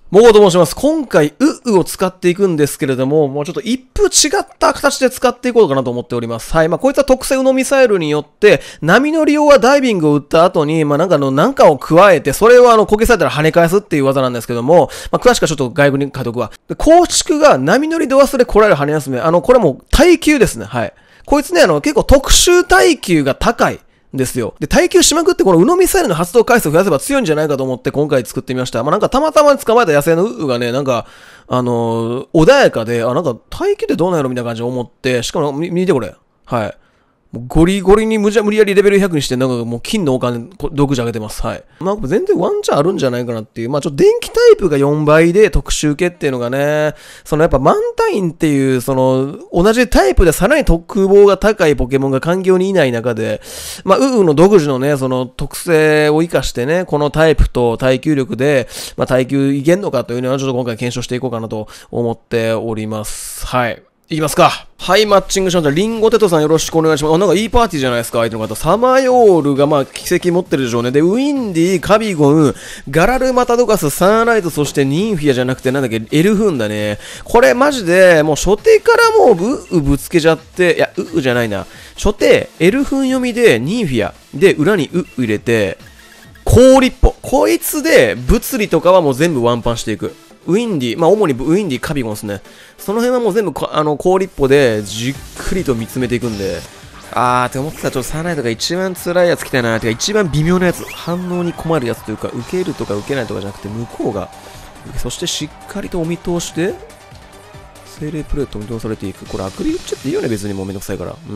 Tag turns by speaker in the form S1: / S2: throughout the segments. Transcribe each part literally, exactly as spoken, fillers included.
S1: モゴと申します。今回、ウウを使っていくんですけれども、もうちょっと一風違った形で使っていこうかなと思っております。はい。まあ、こいつは特製ウノミサイルによって、波乗り用はダイビングを打った後に、まあ、なんかの、なんかを加えて、それをあの、焦げされたら跳ね返すっていう技なんですけども、まあ、詳しくはちょっと外国に書いとくわ。で、構築が波乗りド忘れこらえる跳ね休め。あの、これも耐久ですね。はい。こいつね、あの、結構特殊耐久が高い。ですよ。で、耐久しまくってこのウノミサイルの発動回数を増やせば強いんじゃないかと思って今回作ってみました。まあ、なんかたまたま捕まえた野生のウウがね、なんか、あのー、穏やかで、あ、なんか耐久ってどうなんやろみたいな感じで思って、しかも見てこれ。はい。もうゴリゴリに無理やりレベルひゃくにして、なんかもう金のお金、独自上げてます。はい。まあ、全然ワンチャンあるんじゃないかなっていう。まあ、ちょっと電気タイプがよんばいで特殊系っていうのがね、そのやっぱマンタインっていう、その、同じタイプでさらに特防が高いポケモンが環境にいない中で、まあ、ウウの独自のね、その特性を活かしてね、このタイプと耐久力で、まあ、耐久いけんのかというのはちょっと今回検証していこうかなと思っております。はい。いきますか。はい、マッチングしました。リンゴテトさんよろしくお願いします。あ、なんかいいパーティーじゃないですか、相手の方。サマヨールがまあ、奇跡持ってるでしょうね。で、ウィンディ、カビゴン、ガラルマタドカス、サンライト、そしてニンフィアじゃなくて、なんだっけ、エルフンだね。これマジで、もう初手からもう、ウウぶつけちゃって、いや、ウウじゃないな。初手、エルフン読みで、ニンフィア。で、裏にウウ入れて、氷っぽ。こいつで、物理とかはもう全部ワンパンしていく。ウィンディ、まあ主にウィンディ、カビゴンですね。その辺はもう全部あの氷っぽでじっくりと見つめていくんで。あーって思ってたらちょっとサナイトが一番辛いやつ来たな。てか一番微妙なやつ。反応に困るやつというか、受けるとか受けないとかじゃなくて、向こうが。そしてしっかりとお見通して、精霊プレートを見通されていく。これアクリルっちゃっていいよね、別にもうめんどくさいから。うん。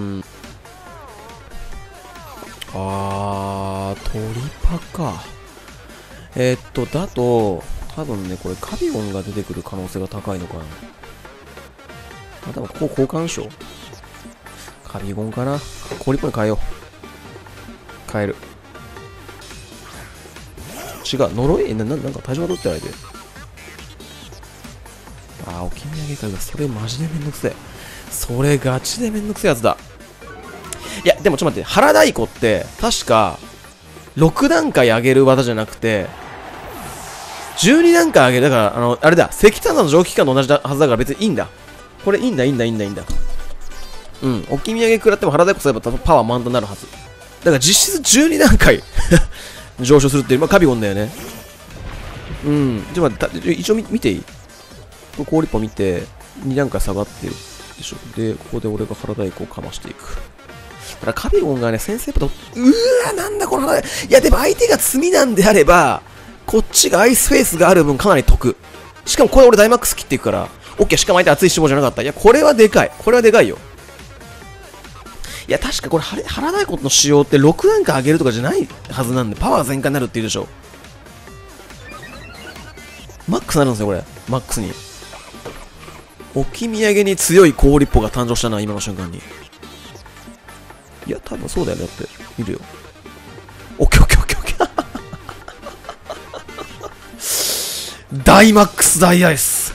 S1: あー、鳥パか。えー、っと、だと、多分ね、これカビゴンが出てくる可能性が高いのかな。あ、多分ここ交換しよう。カビゴンかな。氷っぽい変えよう。変える。違う、呪いな、な、なんか対象が取ってないで。あー、置き土産か。それマジでめんどくせえ。それガチでめんどくせえやつだ。いや、でもちょっと待って。腹太鼓って、確か、ろく段階上げる技じゃなくて、じゅうに段階上げる。だから、あの、あれだ。石炭の蒸気機関と同じはずだから別にいいんだ。これいいんだ、いいんだ、いいんだ、いいんだ。うん。置き土産食らっても腹太鼓すればパワー満タンになるはず。だから実質じゅうに段階上昇するっていう。まあ、カビゴンだよね。うん。ちょっと待って、一応見ていい？これ氷っぽ見て、に段階下がってるでしょ。で、ここで俺が腹太鼓をかましていく。だからカビゴンがね、先生パと、うーわ、なんだこの腹太鼓。いや、でも相手が罪なんであれば、こっちがアイスフェイスがある分かなり得。しかもこれ俺ダイマックス切っていくから、オッケー、しかも相手熱い脂肪じゃなかった。いや、これはでかい。これはでかいよ。いや、確かこれ、腹太鼓の仕様ってろく段階上げるとかじゃないはずなんで、パワー全開になるって言うでしょ。マックスになるんですよ、これ。マックスに。置き土産に強い氷っぽが誕生したな、今の瞬間に。いや、多分そうだよね。だって、見るよ。オッケーオッケーオッケーオッケー。ダイマックスダイアイス。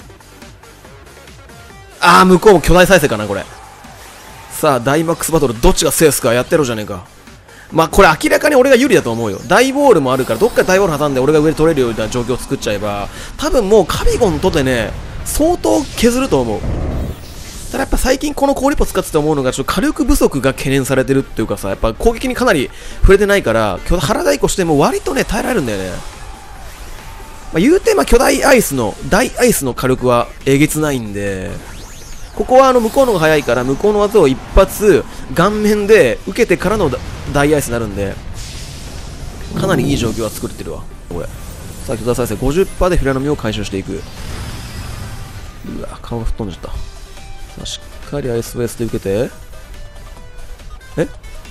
S1: あー、向こうも巨大再生かな、これ。さあ、ダイマックスバトル、どっちが制すかやってろじゃねえか。まあ、これ明らかに俺が有利だと思うよ。ダイボールもあるから、どっかでダイボール挟んで俺が上で取れるような状況を作っちゃえば、多分もうカビゴンとてね、相当削ると思う。ただやっぱ最近この氷っぽ使ってて思うのが、ちょっと火力不足が懸念されてるっていうかさ、やっぱ攻撃にかなり触れてないから、腹太鼓しても割とね、耐えられるんだよね。まあ、言うて、まあ、巨大アイスの、大アイスの火力はえげつないんで、ここはあの向こうの方が早いから、向こうの技を一発、顔面で受けてからの大アイスになるんで、かなりいい状況は作れてるわ、これ。さあ、巨大再生 ごじゅっパーセント でフラノミを回収していく。うわ、顔が吹っ飛んじゃった。さあ、しっかりアイスベースで受けて。え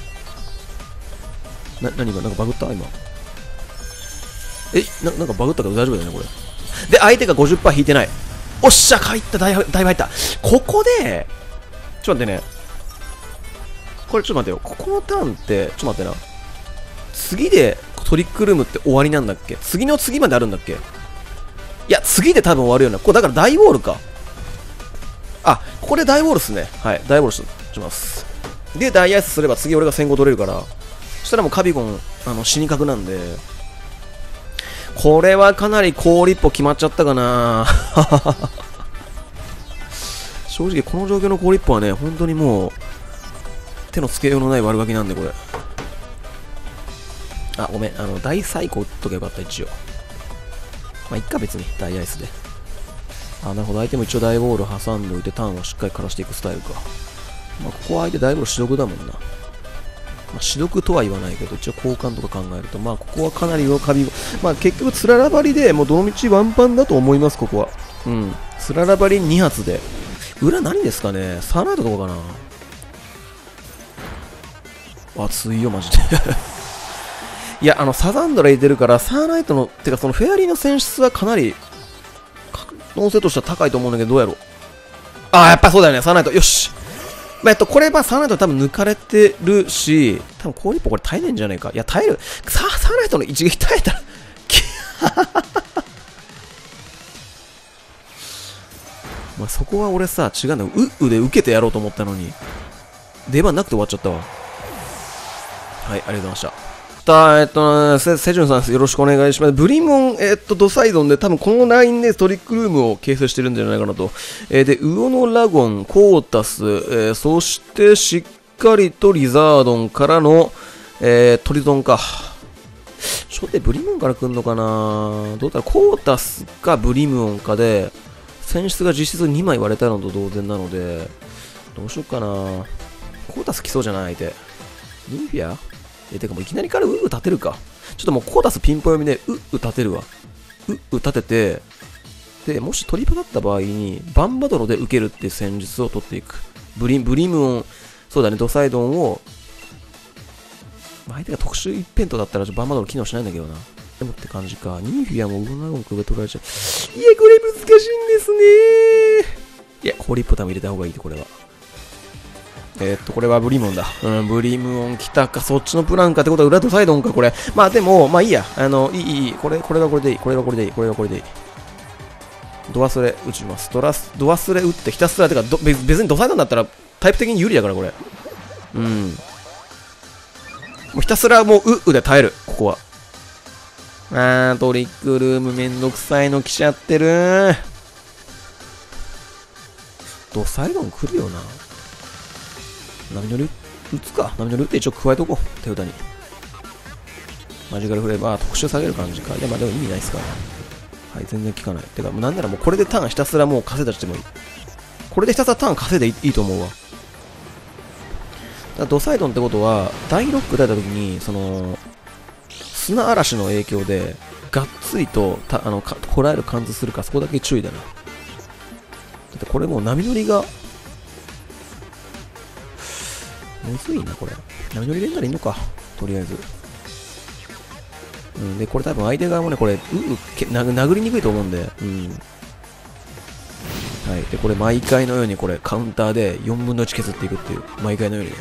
S1: な、何今、なんかバグった今。えな、なんかバグったから大丈夫だよね、これ。で、相手が ごじゅっパーセント 引いてない。おっしゃ、入った、だいぶ入った。ここで、ちょっと待ってね。これちょっと待ってよ。ここのターンって、ちょっと待ってな。次でトリックルームって終わりなんだっけ？次の次まであるんだっけ？いや、次で多分終わるよな。これだから大ウォールか。あ、ここで大ウォールっすね。はい、大ウォールします。で、大アイスすれば次俺が先行取れるから。そしたらもうカビゴン、あの、死に角なんで。 これはかなり高立歩決まっちゃったかな正直この状況の高立歩はね、本当にもう手のつけようのない悪ガキなんで、これ。あ、ごめん、あの大最高打っとけばよかった。一応まあいっか、別に大アイスで。あ、なるほど。相手も一応大ボール挟んでおいてターンをしっかり枯らしていくスタイルか。まあここは相手大ボール主力だもんな。まあ、主力とは言わないけど、一応交換とか考えると、まあここはかなり上カビ、まあ結局つららばりでもうどの道ワンパンだと思います、ここは。うん。つららばりに発で。裏何ですかね、サーナイトどこかな。熱いよ、マジで。いや、あの、サザンドラ入れてるから、サーナイトの、てかそのフェアリーの選出はかなり、可能性としては高いと思うんだけど、どうやろう。ああ、やっぱそうだよね、サーナイト。よし。まあ、えっと、これ、まあ、サーナイト多分抜かれてるし、多分コーリッポこれ耐えねえんじゃねえか。いや、耐える。サー、サーナイトの一撃耐えたら、まあ、そこは俺さ、違うんだよ。う、うで受けてやろうと思ったのに、出番なくて終わっちゃったわ。はい、ありがとうございました。えっと、セジュンさん、よろしくお願いします。ブリモン、えっと、ドサイドンで、多分このラインでストリックルームを形成してるんじゃないかなと。えー、で、ウオノラゴン、コータス、えー、そしてしっかりとリザードンからの、えー、トリゾンか。初手ブリムオンから来るのかな。どうだろう、コータスかブリムオンかで、選出が実質にまい割れたのと同然なので、どうしよっかな。コータス来そうじゃない相手。ニンフィアえ、てかもういきなりからうう立てるか。ちょっともうコータスピンポ読みでうう立てるわ。うう立てて、で、もしトリパだった場合に、バンバドロで受けるっていう戦術を取っていく。ブリ、ブリムオン、そうだね、ドサイドンを、相手が特殊一辺倒だったらバンバドロ機能しないんだけどな。でもって感じか。ニンフィアもウゴナゴン首取られちゃう。いや、これ難しいんですね。いや、ホーリップタも入れた方がいいって、これは。えー、っと、これはブリムオンだ。うん、ブリムオン来たか、そっちのプランかってことは裏とサイドンか、これ。まあでも、まあいいや。あの、いい、いい、これ、これがこれでいい。これがこれでいい。これがこれでいい。ド忘れ打ちます。ドラス、ド忘れ打ってひたすら、てか、ど別にドサイドンだったらタイプ的に有利だから、これ。うん。もうひたすらもう、う、うで耐える。ここは。あー、トリックルームめんどくさいの来ちゃってるー。ドサイドン来るよな。波乗り打つか。波乗り打って一応加えとこう。手札に。マジカルフレーバー、特殊下げる感じか。いや、まあでも意味ないっすから。はい、全然効かない。てか、なんならもうこれでターンひたすらもう稼いだしてもいい。これでひたすらターン稼いでいい、いいと思うわ。だドサイドンってことは、大ロック出た時に、その、砂嵐の影響で、がっつりと、たあの、かこらえる感じするか、そこだけ注意だな。だってこれもう波乗りが、むずいな、これ。波乗り入れんならいいのか。とりあえず。うん、で、これ多分相手側もね、これ、ううけな殴りにくいと思うんで、うん。はい。で、これ毎回のようにこれ、カウンターでよんぶんのいち削っていくっていう。毎回のようにね。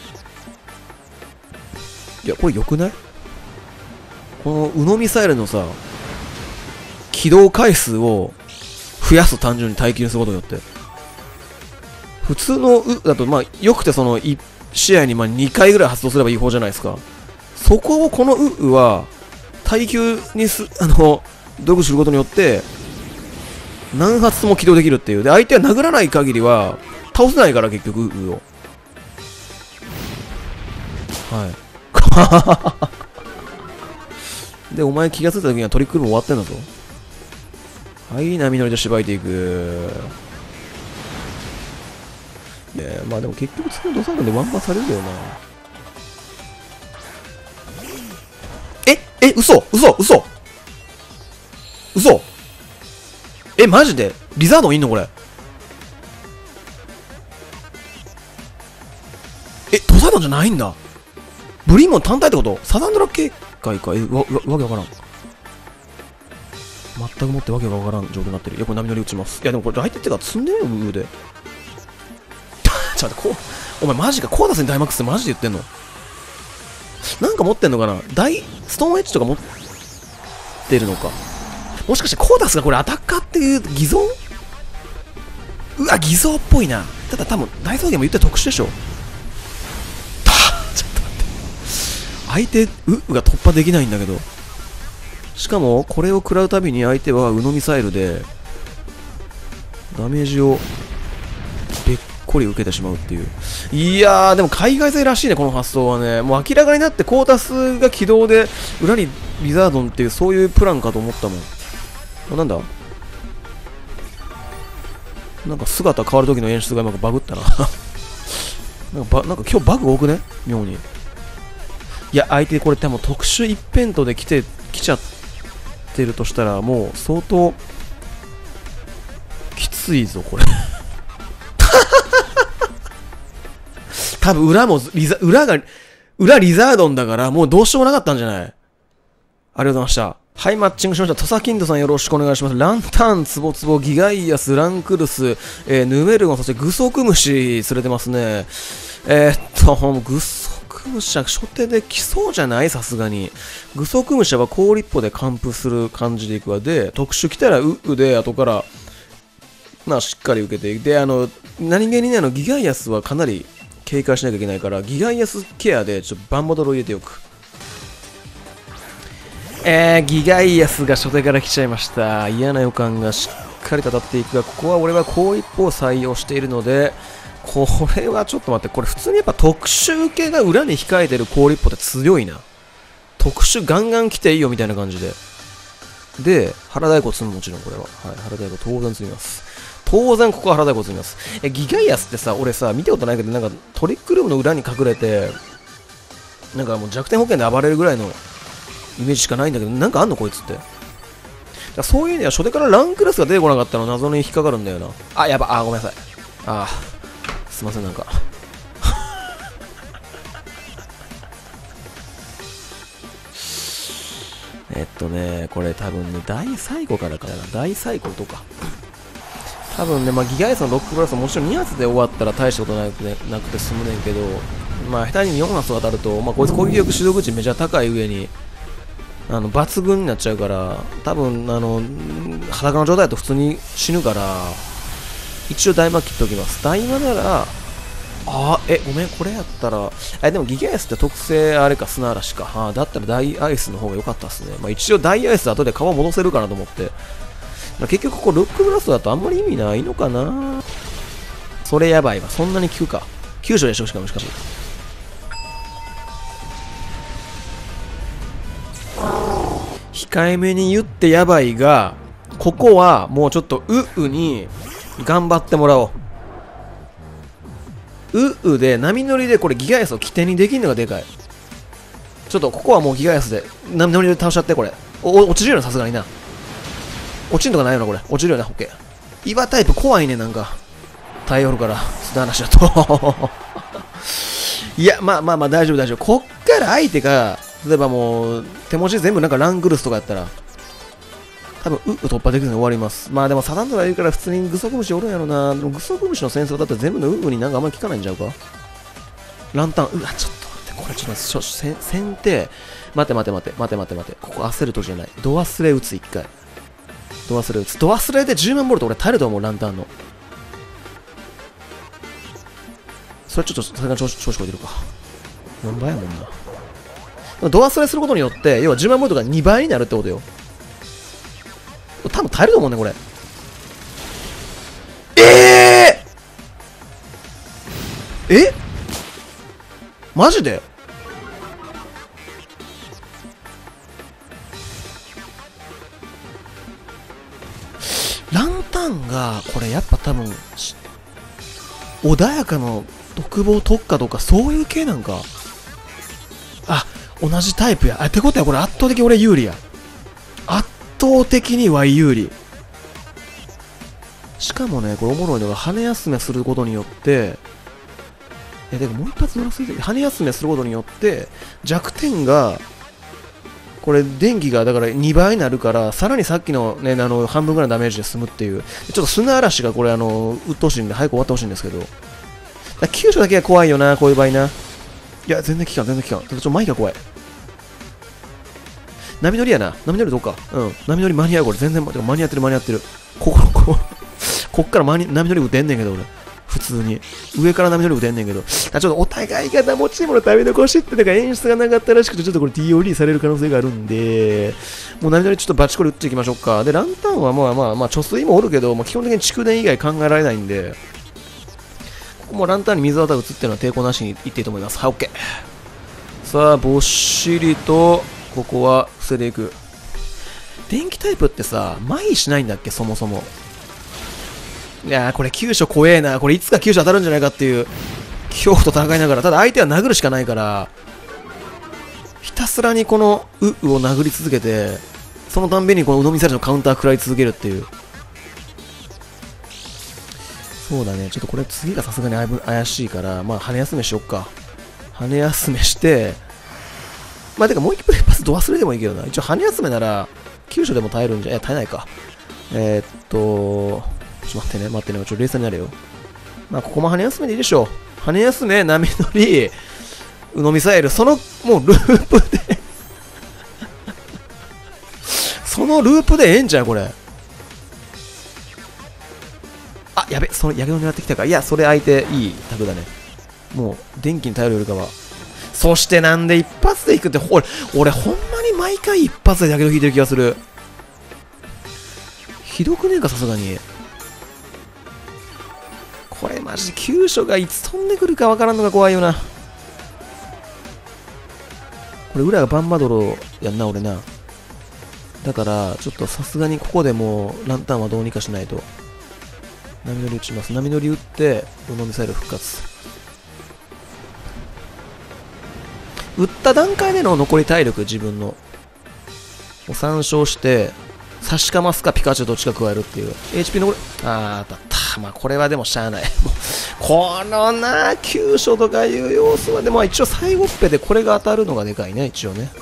S1: いや、これ良くない？この、ウノミサイルのさ、起動回数を増やす、単純に耐久にすることによって。普通のうだと、まあ、よくてその、い試合にまあにかいぐらい発動すればいい方じゃないですか。そこをこのうは、耐久にす、あの、ドッグすることによって、何発も起動できるっていう。で、相手は殴らない限りは、倒せないから、結局、うを。はい。で、お前気がついた時にはトリックルも終わってんだぞ。はい、波乗りでしばいていく。ね、まあでも結局次のドサイドンでワンパンされるよな。ええ、嘘嘘嘘嘘え、マジでリザードンいんのこれ。え、ドサイドンじゃないんだ。ブリーモン単体ってこと？サザンドラ系かいか。え、わ、わ、わけわからん。全くもってわけがわからん状況になってる。いや、これ波乗り打ちます。いや、でもこれ相手ってか積んでねえよ、上で。ちょっと待って、こう、お前マジか、コーダスにダイマックスってマジで言ってんの？なんか持ってんのかな？大、ストーンエッジとか持ってるのか。もしかしてコーダスがこれアタッカーっていう偽造？うわ、偽造っぽいな。ただ多分、大草原も言ったら特殊でしょ。ちょっと待って。相手、う、が突破できないんだけど。 しかも、これを食らうたびに相手はウノミサイルで、ダメージを、べっこり受けてしまうっていう。いやー、でも海外勢らしいね、この発想はね。もう明らかになって、コータスが起動で、裏にリザードンっていう、そういうプランかと思ったもん。あ、なんだなんか姿変わる時の演出がうまくバグったな。なんかば、なんか今日バグ多くね妙に。いや、相手これ多分特殊一辺倒で来て、来ちゃってるとしたら、もう相当、きついぞ、これ。多分裏も、リザ、裏が、裏リザードンだから、もうどうしようもなかったんじゃない？ありがとうございました。はい、マッチングしました。土佐キンドさんよろしくお願いします。ランタン、ツボツボ、ギガイアス、ランクルス、えー、ヌメルゴン、そしてグソクムシ連れてますね。えー、っと、グソクムシは初手で来そうじゃない？さすがに。グソクムシは高立歩で完封する感じでいくわ。で、特殊来たらウッウで、後から、まあ、しっかり受けていく。で、あの、何気にね、あの、ギガイアスはかなり警戒しなきゃいけないから、ギガイアスケアで、ちょっとバンボドルを入れておく。えー、ギガイアスが初手から来ちゃいました。嫌な予感がしっかりと当たっていくが、ここは俺は高一歩を採用しているので、これはちょっと待って、これ普通にやっぱ特殊受けが裏に控えてる高立歩って強いな。特殊ガンガン来ていいよみたいな感じで。で、腹太鼓積むもちろんこれは。はい、腹太鼓当然積みます。当然ここは腹太鼓積みます。え、ギガイアスってさ、俺さ、見たことないけど、なんかトリックルームの裏に隠れて、なんかもう弱点保険で暴れるぐらいのイメージしかないんだけど、なんかあんのこいつって。だそういう意味では初手からランクラスが出てこなかったの謎に引っかかるんだよな。あ、やば、あ、ごめんなさい。あ、すいません、なんか。えっとね、これ多分ね、大最後からかな。大最後とか。多分ね、まあ、ギガイアスのロックブラストもちろんに発で終わったら大したことなくて、なくて済むねんけど、まあ、下手によん発当たると、まあ、こいつ攻撃力主導口めちゃ高い上に、あの抜群になっちゃうから、多分あの裸の状態だと普通に死ぬから、一応大魔切っておきます。大魔なら、あー、え、ごめん、これやったら、え、でもギガイアスって特性あれか、砂嵐か。あだったら大アイスの方が良かったっすね。まあ一応大アイス後で皮戻せるかなと思って。まあ、結局ここルックブラストだとあんまり意味ないのかな。それやばいわ。そんなに効くか。きゅう章でしょ、しかもしかし。控えめに言ってやばいが、ここはもうちょっとウッウに頑張ってもらおう。ウッウで波乗りでこれギガイアスを起点にできるのがでかい。ちょっとここはもうギガイアスで波乗りで倒しちゃって、これ。お、落ちるよな、さすがにな。落ちんとかないよな、これ。落ちるよな、オッケー。岩タイプ怖いね、なんか。耐えおるから、素話だと。いや、まあまあまあ大丈夫大丈夫。こっから相手が、例えばもう、手持ち全部なんかラングルスとかやったら、多分、うっ突破できずに終わります。まあでもサタンドラいるから普通にグソクムシおるんやろな。でもグソクムシの戦争だったら全部のウーになんかあんまり効かないんちゃうか。ランタン、うわ、ちょっと待って、これちょっと待って、せ先手、待て待て待て、待て待て待て、ここ焦るとじゃない。ド忘れ打つ一回。ド忘れ打つ。ド忘れでじゅうまんボルト俺耐えると思う、ランタンの。それちょっと、それが調子、調子こいてるか。よんばいやもんな。ド忘れすることによって、要はじゅうまんボルトがにばいになるってことよ。多分耐えると思うね、これ。えー、えマジでランタンが、これやっぱ多分、穏やかの独房特化とかそういう系なんか。あ、同じタイプや。あ、ってことはこれ圧倒的俺有利や。圧倒的には有利。しかもね、これおもろいのが羽休めすることによって、え、でももう一発乗らせて、羽休めすることによって、弱点が、これ電気がだからにばいになるから、さらにさっきのね、あの、半分ぐらいのダメージで済むっていう。ちょっと砂嵐がこれあの、鬱陶しいんで早く終わってほしいんですけど。きゅう章だけが怖いよな、こういう場合な。いや、全然効かん、全然効かん。ちょっと前が怖い。波乗りやな。波乗りどうか。うん。波乗り間に合う、これ。全然、間に合ってる、間に合ってる。ここ、ここ、こっから波乗り打てんねんけど、俺。 普通に。上から波乗り打てんねんけど。ちょっとお互いが持ち物食べ残しってのが演出がなかったらしくて、ちょっとこれ ティーオーディー される可能性があるんで、もう波乗りちょっとバチコリ打っていきましょうか。で、ランタンはまあまあまあ、貯水もおるけど、まあ、基本的に蓄電以外考えられないんで、ここもランタンに水綿打つっていうのは抵抗なしにいっていいと思います。はい、OK。さあ、ぼっしりと、ここは防いでいく。電気タイプってさ、麻痺しないんだっけ、そもそも。いやー、これ急所怖えな。これいつか急所当たるんじゃないかっていう恐怖と戦いながら、ただ相手は殴るしかないから、ひたすらにこのウッウを殴り続けて、そのたんびにこのウノミサイルのカウンター食らい続けるっていう。そうだね、ちょっとこれ次がさすがに怪しいから、まあ羽休めしよっか。羽休めして、まあてかもう一発パスド忘れでもいいけどな。一応羽休めなら、急所でも耐えるんじゃ、いや耐えないか。えー、っと、ちょっと待ってね、待ってね、ちょっと冷静になれよ。まあここも羽休めでいいでしょう。羽休め、波乗り、ウノミサイル、そのもうループでそのループでええんじゃん、これ。あ、やべ、そのやけど狙ってきたか。いや、それ相手いいタグだね。もう電気に頼るよりかは。そしてなんで一発でいくって、俺、俺ほんまに毎回一発でやけど引いてる気がする。ひどくねえか、さすがに。これマジで急所がいつ飛んでくるかわからんのが怖いよな。これ裏がバンバドロやんな、俺な。だから、ちょっとさすがにここでもうランタンはどうにかしないと。波乗り打ちます。波乗り打って、ウノミサイル復活。打った段階での残り体力、自分の。を参照して、差しかますかピカチュウどっちか加えるっていう。エイチピー 残り、あー、当たった。まあ、これはでもしゃあない。もうこのな、急所とかいう要素は、でも一応最後っぺでこれが当たるのがでかいね、一応ね。はい。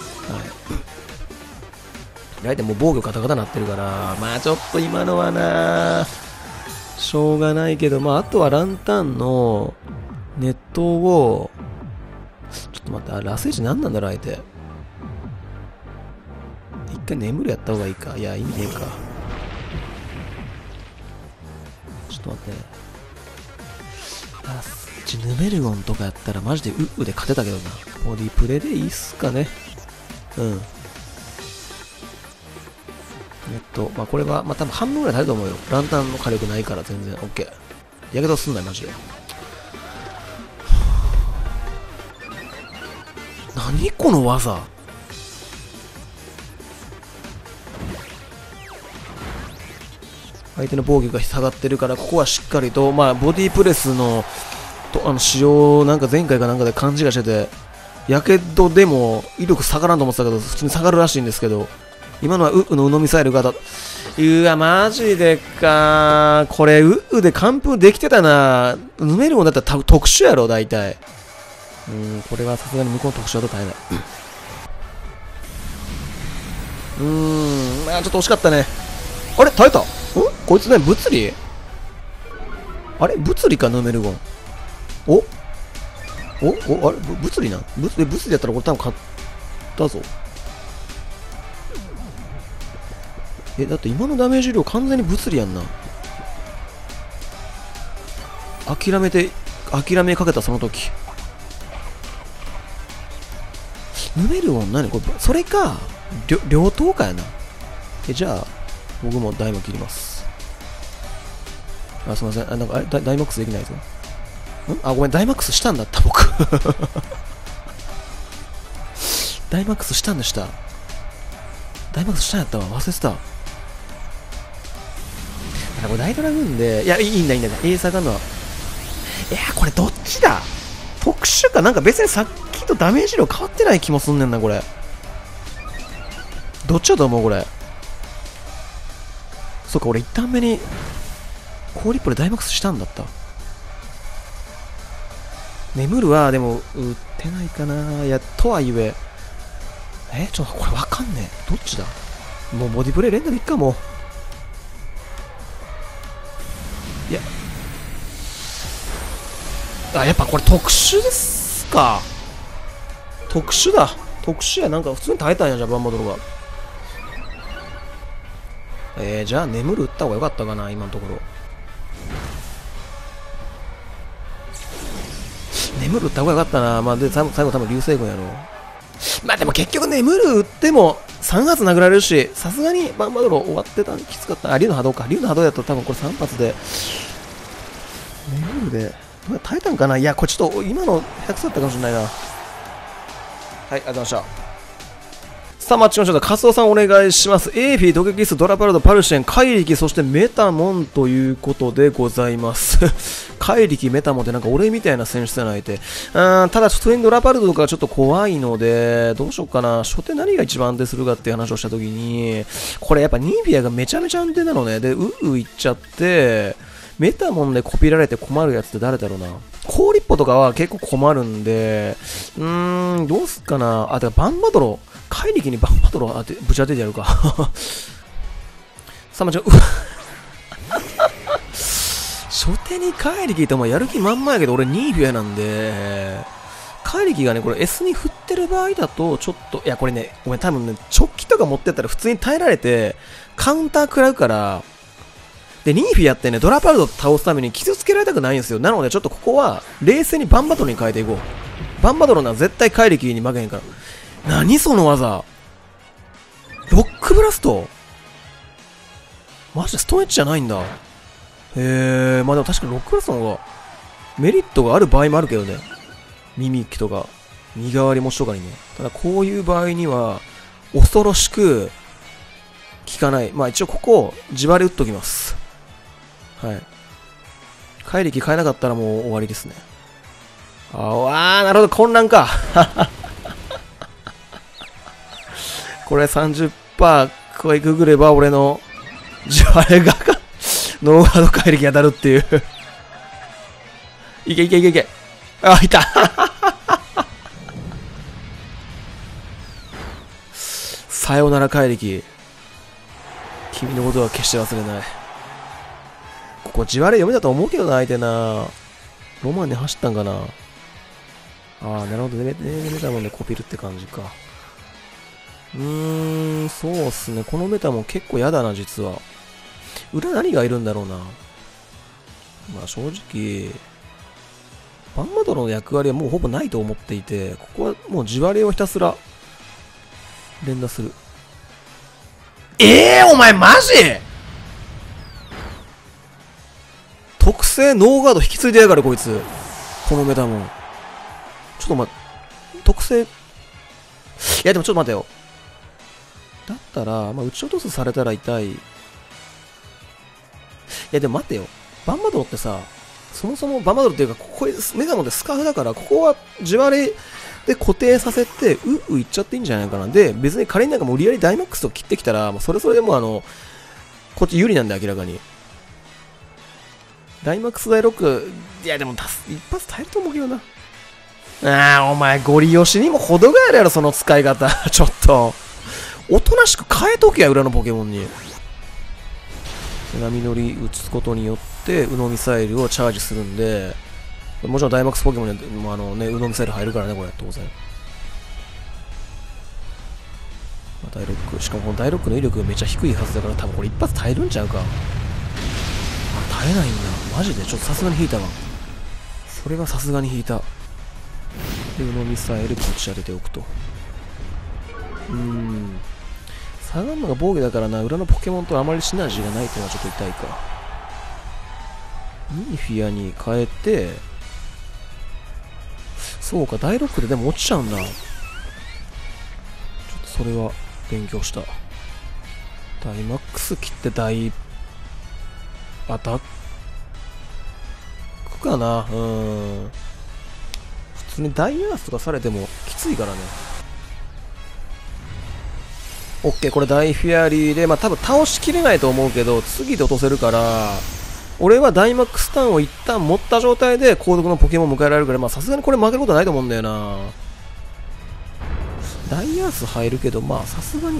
S1: 大体もう防御カタカタなってるから、まあちょっと今のはな、しょうがないけど、まああとはランタンの熱湯を、ちょっと待って、あ、ラスエイジ何なんだろう、相手。一回眠るやった方がいいか。いや、意味ねえか。ちょっと待ってね。ラスエイジ、ヌメルゴンとかやったらマジでウッウで勝てたけどな。ボディプレイでいいっすかね。うん。えっと、まあこれは、まあ多分半分ぐらい耐えると思うよ。ランタンの火力ないから全然 OK。やけどすんなよ、マジで。何この技。相手の防御が下がってるから、ここはしっかりと、まあボディプレスの、とあの使用、なんか前回かなんかで勘違いしてて、やけどでも威力下がらんと思ってたけど、普通に下がるらしいんですけど、今のはウッウのウノミサイルが当たっ、うわ、マジでか。これ、ウッウで完封できてたな。ヌメルゴンだったら特殊やろ、大体。うん、これはさすがに向こうの特殊だと耐えない。うーん、まあちょっと惜しかったね。あれ耐えたんこいつね、物理あれ物理か、ヌメルゴン。おおおあれ物理なん物理物理やったらこれ多分勝ったぞ。え、だって今のダメージ量完全に物理やんな。諦めて、諦めかけたその時。ヌメルゴン何これ、それか、両刀かやな。え、じゃあ、僕もダイマ切ります。あ、すいません。あ、なんか、あれダイマックスできないぞ。んあ、ごめん、ダイマックスしたんだった、僕。ダイマックスしたんでした。ダイマックスしたんやったわ。忘れてた。これ大ドラグーンで、いや、いいんだ、いいんだ、エーサーがのは。いや、これどっちだ特殊かなんか別にさっきとダメージ量変わってない気もすんねんな、これ。どっちだと思う、これ。そうか、俺一旦目に、コーリップでダイマックスしたんだった。眠るは、でも、打ってないかな。いや、とはいえ、え、ちょっとこれわかんねえ。どっちだもうボディプレイ連打でいっか、もう。いや。あ、やっぱこれ特殊ですか。特殊だ。特殊や。なんか普通に耐えたんや、じゃあ、バンバドロが。えー、じゃあ、眠る打った方がよかったかな、今のところ。 眠る打った方がよかったな。まあ、で、最後、最後多分流星群やろ。まあでも結局眠る打ってもさん発殴られるし、さすがにバンバドロ終わってたんきつかった。あ、竜の波動か。竜の波動やと多分これさん発で。眠るで、耐えたんかな。いや、これちょっと今のひゃくだったかもしれないな。はい、ありがとうございました。さあ、マッチの人、カツオさんお願いします。エーフィー、ドケキス、ドラパルド、パルシェン、怪力、そしてメタモンということでございます。怪力、メタモンってなんか俺みたいな選手じゃないて。ただ、普通にドラパルドとかちょっと怖いので、どうしようかな。初手何が一番安定するかっていう話をしたときに、これやっぱニービアがめちゃめちゃ安定なのね。で、うういっちゃって、メタモンでコピられて困るやつって誰だろうな。コーリッポとかは結構困るんで、うーん、どうすっかな。あ、だからバンバドロ。怪力にバンバドロ当てぶち当ててやるか。さあ、まちょ、初手に怪力ってお前やる気満々やけど、俺ニーフィアなんで、怪力がね、これ S に振ってる場合だと、ちょっと、いや、これね、ごめん、多分ね、直帰とか持ってったら普通に耐えられて、カウンター食らうから、で、ニーフィアってね、ドラパルド倒すために傷つけられたくないんですよ。なので、ちょっとここは、冷静にバンバドロに変えていこう。バンバドロなら絶対怪力に負けへんから。何その技、ロックブラスト、マジでストレッチじゃないんだ。へえ、まあでも確かにロックブラストの方がメリットがある場合もあるけどね。耳機とか身代わり持ちとかにね。ただこういう場合には恐ろしく効かない。まあ一応ここ自腹打っときます。はい、怪力変えなかったらもう終わりですね。ああ、なるほど、混乱か。これ さんじゅっパーセント 超えくぐれば俺の自腹がノーガード怪力当たるっていう。いけいけいけいけ。あ、いた。さよなら怪力。君のことは決して忘れない。ここ自腹読めたと思うけどな、相手な。ロマンで走ったんかな。ああ、なるほどね。メタモンでコピるって感じか。うーん、そうっすね。このメタモン結構やだな、実は。裏何がいるんだろうな。まあ正直、バンバドロの役割はもうほぼないと思っていて、ここはもう自割をひたすら連打する。ええー、お前マジ特性ノーガード引き継いでやがるこいつ。このメタモン。ちょっと待って、特性、いやでもちょっと待てよ。だったら、まあ、撃ち落とすされたら痛い。いやでも待ってよ。バンバドロってさ、そもそもバンバドロっていうか、ここメガモンでスカーフだから、ここは自割で固定させて、うういっちゃっていいんじゃないかな。で、別に仮になんか無理やりダイマックスを切ってきたら、もうそれそれでもうあの、こっち有利なんで明らかに。ダイマックスダイロック、いやでも一発耐えると思うけどな。ああ、お前ゴリ押しにも程があるやろ、その使い方。ちょっと。おとなしく変えとけや、裏のポケモンに。波乗り打つことによって、ウノミサイルをチャージするんで、もちろんダイマックスポケモンにもあのね、ウノミサイル入るからね、これ、当然。まあ、ダイロック、しかもこのダイロックの威力がめっちゃ低いはずだから、多分これ一発耐えるんちゃうか。あ、耐えないんだ。マジでちょっとさすがに引いたわ。それはさすがに引いた。で、ウノミサイルぶち当てておくと。うーん。サガンマが防御だからな、裏のポケモンとあまりシナジーがないっていうのはちょっと痛いか。ニーフィアに変えて、そうか、ダイロックででも落ちちゃうんだ。ちょっとそれは勉強した。ダイマックス切ってダイアタックかな。うーん。普通にダイアースとかされてもきついからね。オッケー、これダイフィアリーで、まあ多分倒しきれないと思うけど、次で落とせるから、俺はダイマックスターンを一旦持った状態で後続のポケモンを迎えられるから、まあさすがにこれ負けることないと思うんだよな。ダイアース入るけど、まあさすがに。ま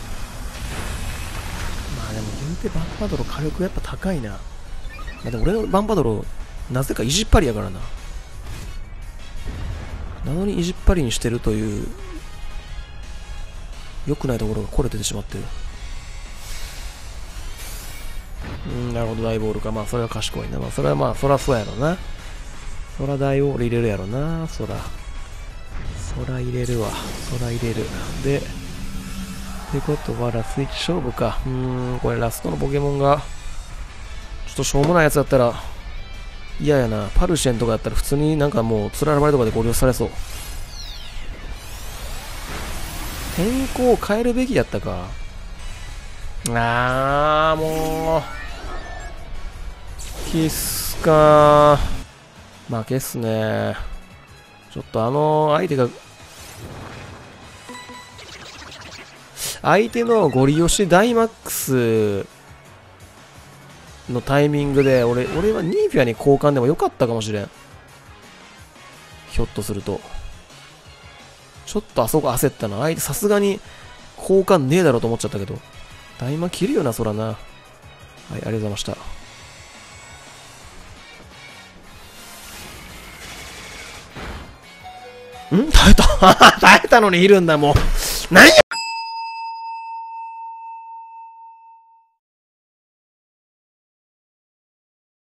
S1: あでも言うてバンバドロ火力やっぱ高いな。まあでも俺のバンバドロ、なぜか意地っ張りやからな。なのに意地っ張りにしてるという、良くないところがこれ出てしまってる。うん、なるほど、大ボールか。まあ、それは賢いな。まあ、それはまあ、そらそうやろな。そそら大王俺入れるやろな。そら。そら入れるわ。そら入れる。で、ってことはラスいち勝負か。うーん、これラストのポケモンが、ちょっとしょうもないやつだったら、嫌やな。パルシェンとかやったら普通になんかもう、つららばれとかでご利用されそう。天候を変えるべきやったか。あー、もう。キスかー。負けっすね。ちょっとあの相手が、相手のゴリ押しダイマックスのタイミングで、俺、俺はニーフィアに交換でもよかったかもしれん。ひょっとすると。ちょっとあそこ焦ったな。相手さすがに交換ねえだろうと思っちゃったけど。ダイマ切るよな、そらな。はい、ありがとうございました。ん耐えた耐えたのにいるんだ、もう。何や